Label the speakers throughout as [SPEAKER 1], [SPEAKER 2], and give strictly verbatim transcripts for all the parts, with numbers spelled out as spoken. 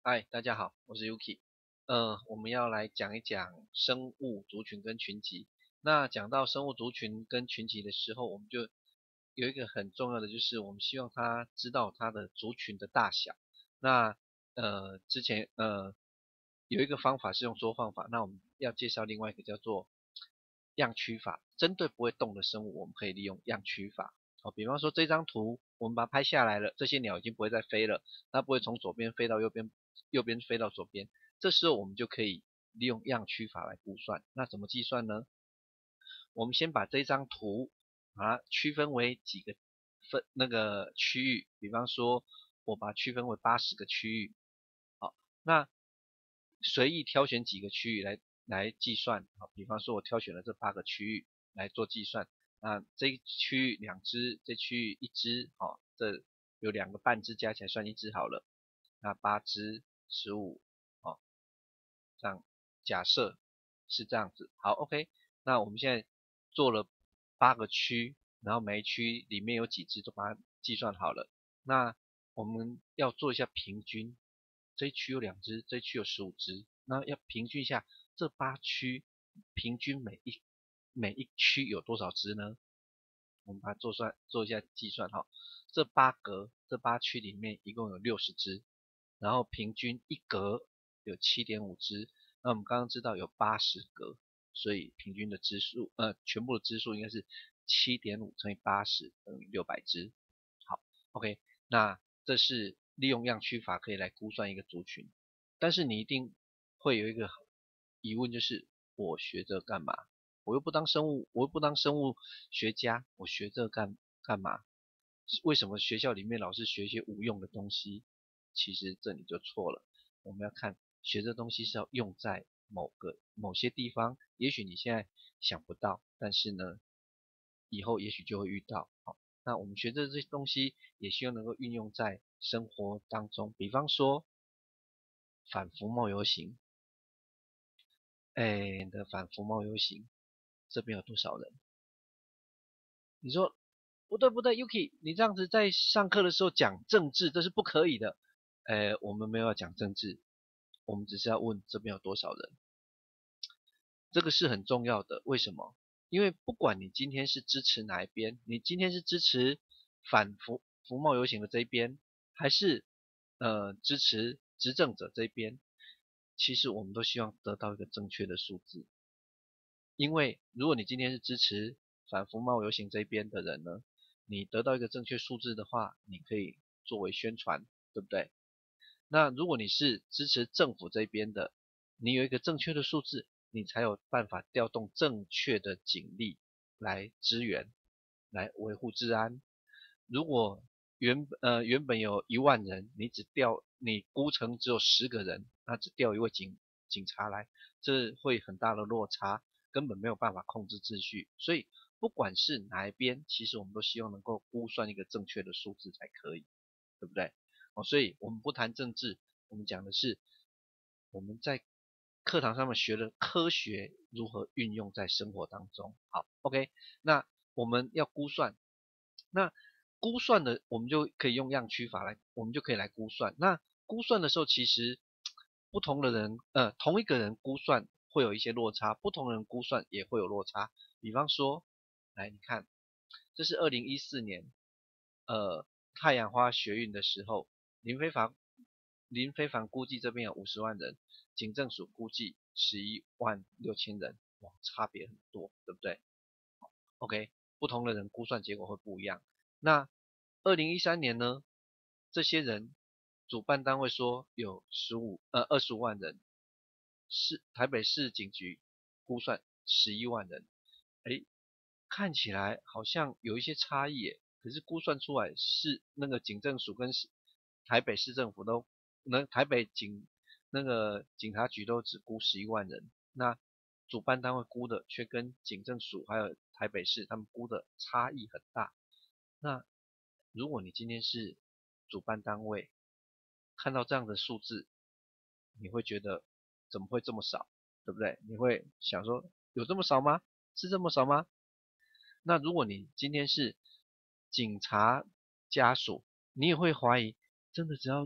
[SPEAKER 1] 嗨，大家好，我是 Yuki。呃，我们要来讲一讲生物族群跟群集。那讲到生物族群跟群集的时候，我们就有一个很重要的，就是我们希望他知道它的族群的大小。那呃，之前呃有一个方法是用缩放法，那我们要介绍另外一个叫做样区法。针对不会动的生物，我们可以利用样区法。好，比方说这张图我们把它拍下来了，这些鸟已经不会再飞了，它不会从左边飞到右边，右边飞到左边。这时候我们就可以利用样区法来估算。那怎么计算呢？我们先把这张图把它区分为几个分那个区域，比方说我把它区分为八十个区域。好，那随意挑选几个区域来来计算。好，比方说我挑选了这八个区域来做计算。那这一区域两只，这区域一只，好，这有两个半只加起来算一只好了。那八只，十五，好，这样假设是这样子。好 ，OK。那我们现在做了八个区，然后每一区里面有几只都把它计算好了。那我们要做一下平均，这一区有两只，这一区有十五只，那要平均一下这八区平均每一每一区有多少只呢？我们把它做算做一下计算哈。这八格这八区里面一共有六十只，然后平均一格有 七点五只。那我们刚刚知道有八十格，所以平均的只数呃全部的只数应该是 七点五 乘以八十等于六百只。好 ，OK。那这是利用样区法可以来估算一个族群。但是你一定会有一个疑问，就是我学这干嘛？我又不当生物，我又不当生物学家，我学这干干嘛？为什么学校里面老是学一些无用的东西？其实这里就错了。我们要看学这东西是要用在某个某些地方，也许你现在想不到，但是呢，以后也许就会遇到。好，那我们学的这些东西也希望能够运用在生活当中，比方说反服贸游行。哎，你的反服贸游行这边有多少人？你说不对不对，Yuki，你这样子在上课的时候讲政治，这是不可以的。呃，我们没有要讲政治，我们只是要问这边有多少人，这个是很重要的。为什么？因为不管你今天是支持哪一边，你今天是支持反服服贸游行的这一边，还是呃支持执政者这一边，其实我们都希望得到一个正确的数字。因为如果你今天是支持反服贸游行这边的人呢，你得到一个正确数字的话，你可以作为宣传，对不对？那如果你是支持政府这边的，你有一个正确的数字，你才有办法调动正确的警力来支援，来维护治安。如果原呃原本有一万人，你只调你估成只有十个人，那只调一位警警察来，这会很大的落差，根本没有办法控制秩序。所以不管是哪一边，其实我们都希望能够估算一个正确的数字才可以，对不对？哦，所以我们不谈政治，我们讲的是我们在课堂上面学的科学如何运用在生活当中。好 ，OK。那我们要估算，那估算的我们就可以用样区法来，我们就可以来估算。那估算的时候，其实不同的人，呃，同一个人估算会有一些落差，不同人估算也会有落差。比方说，来你看，这是二零一四年，呃，太阳花学运的时候，林非凡林非凡估计这边有五十万人，警政署估计十一万六千人，哇，差别很多，对不对？OK，不同的人估算结果会不一样。那二零一三年呢？这些人主办单位说有十五呃二十五万人，市台北市警局估算十一万人，哎，看起来好像有一些差异耶，可是估算出来是那个警政署跟台北市政府都，那台北警那个警察局都只估十一万人，那主办单位估的却跟警政署还有台北市他们估的差异很大。那如果你今天是主办单位，看到这样的数字，你会觉得怎么会这么少，对不对？你会想说有这么少吗？是这么少吗？那如果你今天是警察家属，你也会怀疑，真的只要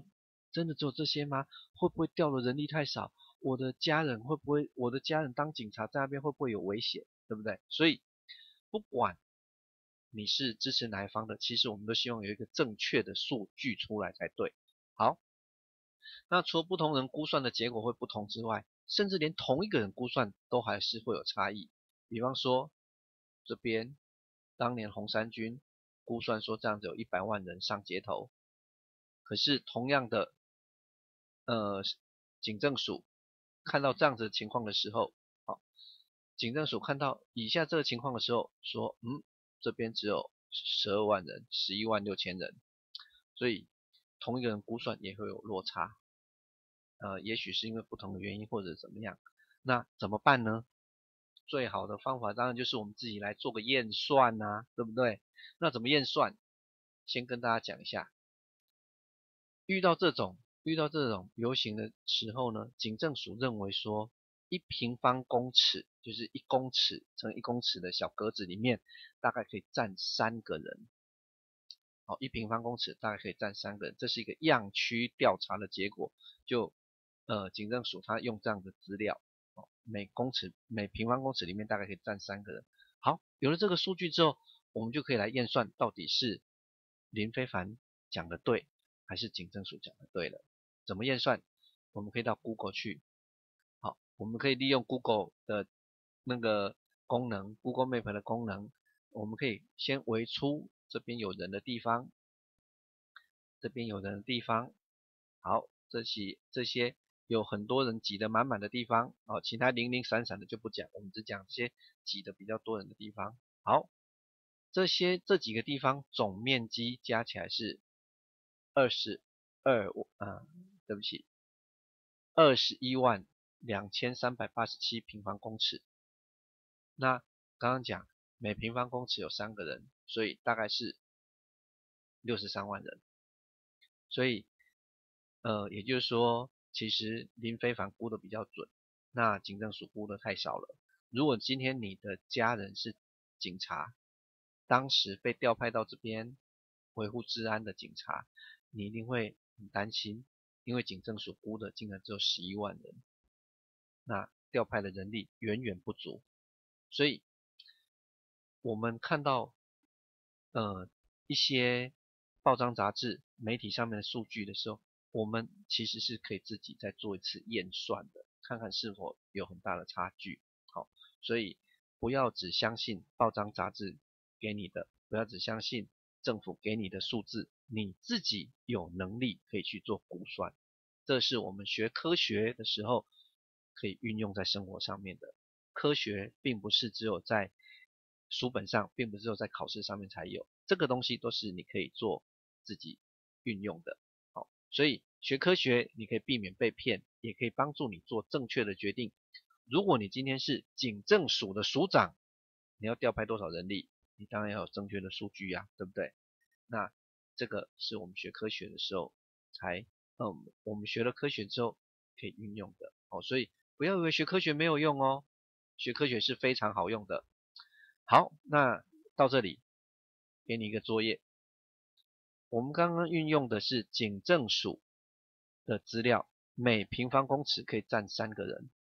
[SPEAKER 1] 真的只有这些吗？会不会调的人力太少？我的家人会不会，我的家人当警察在那边会不会有危险？对不对？所以不管你是支持哪一方的，其实我们都希望有一个正确的数据出来才对。好，那除了不同人估算的结果会不同之外，甚至连同一个人估算都还是会有差异。比方说这边当年红衫军估算说这样子有一百万人上街头，可是同样的呃警政署看到这样子的情况的时候，好，警政署看到以下这个情况的时候说，嗯，这边只有十二万人，十一万六千人，所以同一个人估算也会有落差。呃，也许是因为不同的原因或者怎么样，那怎么办呢？最好的方法当然就是我们自己来做个验算啊，对不对？那怎么验算？先跟大家讲一下，遇到这种遇到这种游行的时候呢，警政署认为说，一平方公尺就是一公尺乘一公尺的小格子里面，大概可以站三个人。好，一平方公尺大概可以站三个人，这是一个样区调查的结果。就呃，警政署它用这样的资料，哦，每公尺每平方公尺里面大概可以站三个人。好，有了这个数据之后，我们就可以来验算到底是林非凡讲的对，还是警政署讲的对了。怎么验算？我们可以到 Google 去，好，我们可以利用 Google 的那个功能 ，Google Map 的功能，我们可以先围出这边有人的地方，这边有人的地方，好，这些这些有很多人挤得满满的地方，哦，其他零零散散的就不讲，我们只讲这些挤得比较多人的地方。好，这些这几个地方总面积加起来是二十二，呃，对不起，二十一万两千三百八十七平方公尺。那刚刚讲每平方公尺有三个人，所以大概是六十三万人。所以呃，也就是说，其实林非凡估的比较准，那警政署估的太少了。如果今天你的家人是警察，当时被调派到这边维护治安的警察，你一定会很担心，因为警政署估的竟然只有十一万人，那调派的人力远远不足。所以我们看到呃一些报章杂志媒体上面的数据的时候，我们其实是可以自己再做一次验算的，看看是否有很大的差距。好，所以不要只相信报章杂志给你的，不要只相信政府给你的数字，你自己有能力可以去做估算。这是我们学科学的时候可以运用在生活上面的。科学并不是只有在书本上，并不是只有在考试上面才有，这个东西都是你可以做自己运用的。好，所以学科学你可以避免被骗，也可以帮助你做正确的决定。如果你今天是警政署的署长，你要调派多少人力，你当然要有正确的数据呀，对不对？那这个是我们学科学的时候才，嗯，我们学了科学之后可以运用的。哦，所以不要以为学科学没有用哦，学科学是非常好用的。好，那到这里给你一个作业，我们刚刚运用的是警政署的资料，每平方公尺可以站三个人。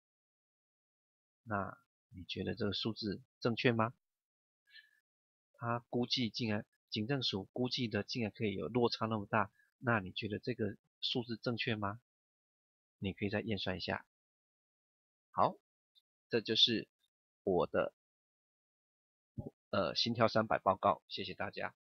[SPEAKER 1] 那你觉得这个数字正确吗？他估计竟然警政署估计的竟然可以有落差那么大，那你觉得这个数字正确吗？你可以再验算一下。好，这就是我的呃心跳三百报告，谢谢大家。